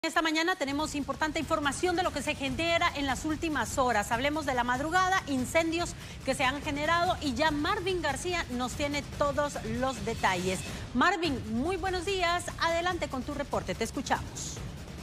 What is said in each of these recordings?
Esta mañana tenemos importante información de lo que se genera en las últimas horas. Hablemos de la madrugada, incendios que se han generado y ya Marvin García nos tiene todos los detalles. Marvin, muy buenos días. Adelante con tu reporte, te escuchamos.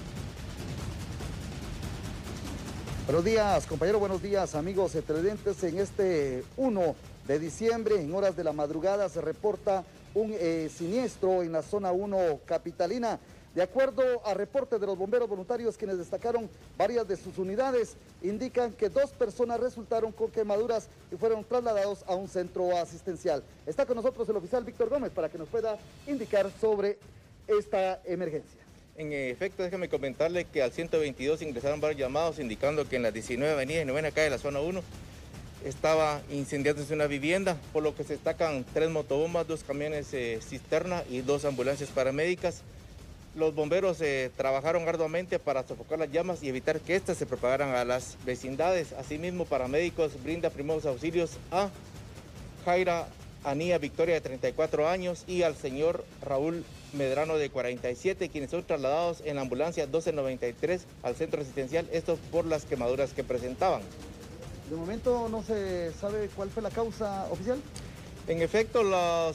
Buenos días, compañero, buenos días, amigos televidentes. En este 1 de diciembre, en horas de la madrugada, se reporta un siniestro en la zona 1 capitalina. De acuerdo a reportes de los bomberos voluntarios, quienes destacaron varias de sus unidades, indican que 2 personas resultaron con quemaduras y fueron trasladados a un centro asistencial. Está con nosotros el oficial Víctor Gómez para que nos pueda indicar sobre esta emergencia. En efecto, déjeme comentarle que al 122 ingresaron varios llamados indicando que en la 19 avenida y 9 calle de la zona 1 estaba incendiándose una vivienda, por lo que se destacan 3 motobombas, 2 camiones cisterna y 2 ambulancias paramédicas. Los bomberos trabajaron arduamente para sofocar las llamas y evitar que éstas se propagaran a las vecindades. Asimismo, paramédicos brinda primeros auxilios a Jaira Anía Victoria, de 34 años, y al señor Raúl Medrano, de 47, quienes son trasladados en la ambulancia 1293 al centro asistencial, esto por las quemaduras que presentaban. De momento no se sabe cuál fue la causa oficial. En efecto, los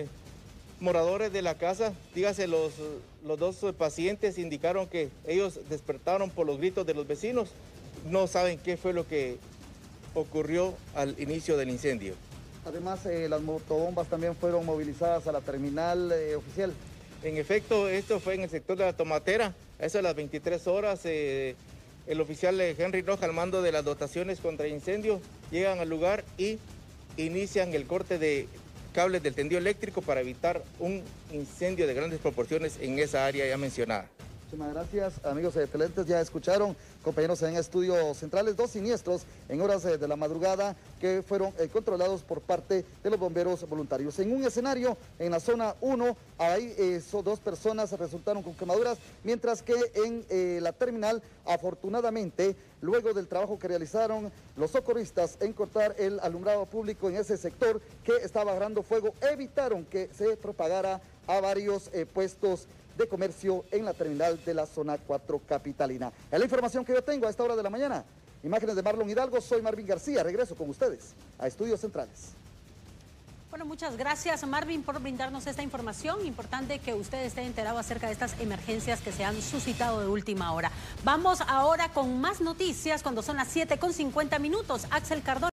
moradores de la casa, dígase los 2 pacientes, indicaron que ellos despertaron por los gritos de los vecinos. No saben qué fue lo que ocurrió al inicio del incendio. Además, las motobombas también fueron movilizadas a la terminal oficial. En efecto, esto fue en el sector de la Tomatera. A eso de las 23 horas, el oficial Henry Roja, al mando de las dotaciones contra incendio, llegan al lugar y inician el corte de cables del tendido eléctrico para evitar un incendio de grandes proporciones en esa área ya mencionada. Muchísimas gracias, amigos televidentes. Ya escucharon, compañeros en estudios centrales, 2 siniestros en horas de la madrugada que fueron controlados por parte de los bomberos voluntarios. En un escenario en la zona 1, ahí 2 personas resultaron con quemaduras, mientras que en la terminal, afortunadamente, luego del trabajo que realizaron los socorristas en cortar el alumbrado público en ese sector que estaba agarrando fuego, evitaron que se propagara a varios puestos de comercio en la terminal de la zona 4 capitalina. Es la información que yo tengo a esta hora de la mañana. Imágenes de Marlon Hidalgo, soy Marvin García, regreso con ustedes a Estudios Centrales. Bueno, muchas gracias, Marvin, por brindarnos esta información. Importante que usted esté enterado acerca de estas emergencias que se han suscitado de última hora. Vamos ahora con más noticias cuando son las 7:50. Axel Cardona.